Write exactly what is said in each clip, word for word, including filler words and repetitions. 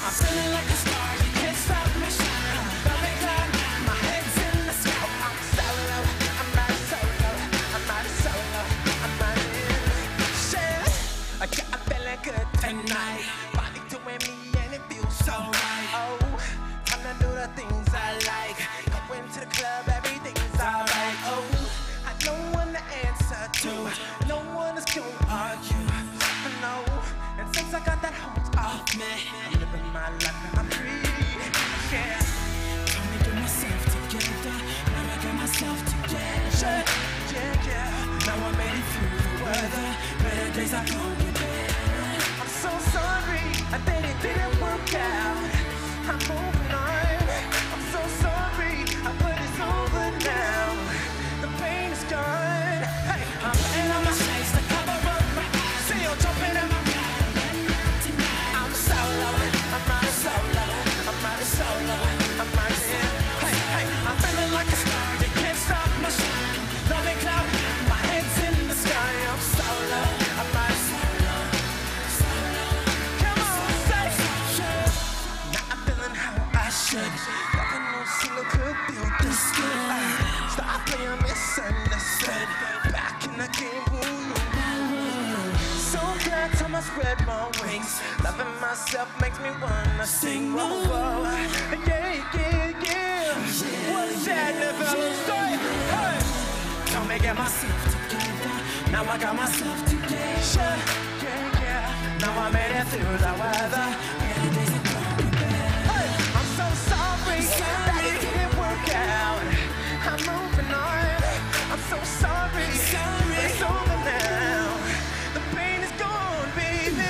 I'm feeling like a star, you can't stop me shine. Love me cloud, my head's in the sky. I'm solo, I'm riding solo, I'm riding solo, I'm riding. Shit, I got a feeling good tonight. Body doing me and it feels so right. Oh, time to do the things I like. Going to the club, everything's alright. Oh, I don't want to answer to, no one is gonna argue. No, and since I got that hold off me, I'm living my life and I'm free. Yeah, told me get myself together, now I got myself together. Yeah, yeah, now I made it through the weather. Better days are gonna get better. I'm so sorry, I think it didn't work out. I'm moving on. I'm so sorry, but it's over now. The pain is gone. Hey, I'm putting on my shades to cover up my eyes. Still jumping in my ride. I'm solo, I'm riding solo, I'm riding solo, I'm riding. Hey, hey, I'm feeling like a star. You can't stop my shine. Love and cloud, my head's in the sky. I'm solo, I'm riding solo, solo. Come on, say yeah. Now I'm feeling how I should. Never no single could feel this good. Uh, stop playing misunderstood. Back in the game, who knew? So glad time I spread my wings. Loving myself makes me wanna sing. Whoa, whoa. Yeah, yeah, yeah. What's that, never story? Hey, don't make get myself together. Now I got myself together. Yeah, yeah. Now I made it through the weather. Better days are gonna be better. Hey, I'm so sorry that it didn't work out. I'm moving on. I'm so sorry. It's over now. The pain is gone, baby.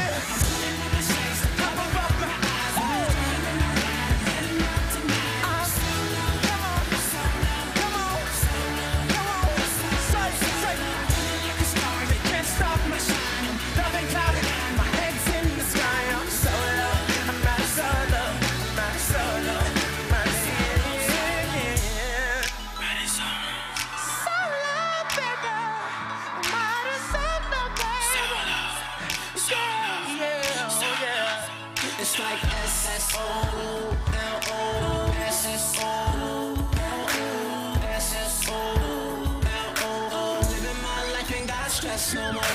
Cover up my eyes. Oh. I'm solo. Come on. Come on. Come on. Say, say. You can't stop my shine. Love and cloud. My head's in the sky. I'm solo. I'm riding solo. I'm riding solo. Riding solo. Solo, baby. I'm riding solo, baby. Yeah, yeah, yeah. It's like S S O L O, S S O L O, S S O L O. Living my life, ain't got stress no more.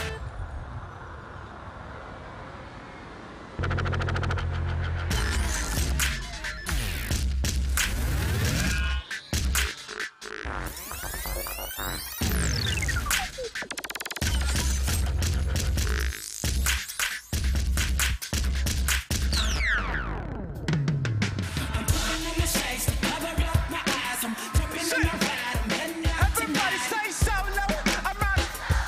Everybody say solo. I'm riding.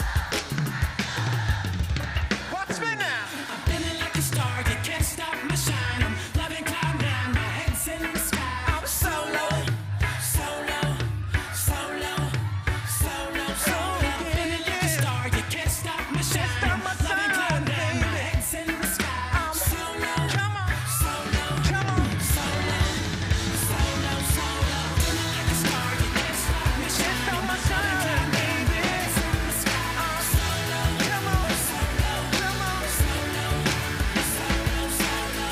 Watch me now. I'm feeling like a star. You can't stop my shine. I'm loving cloud nine. My head's in the sky. I'm solo, solo, solo, solo, solo. I'm feeling like a star. You can't stop my shine. I'm loving cloud nine. My head's in the sky. I'm solo. Come on, solo. Come on, solo, solo, solo. Feeling like a star. You can't stop me. Can't stop my shine, baby. Head's in the sky. I'm solo. Come on, solo. Come on, solo, solo, solo.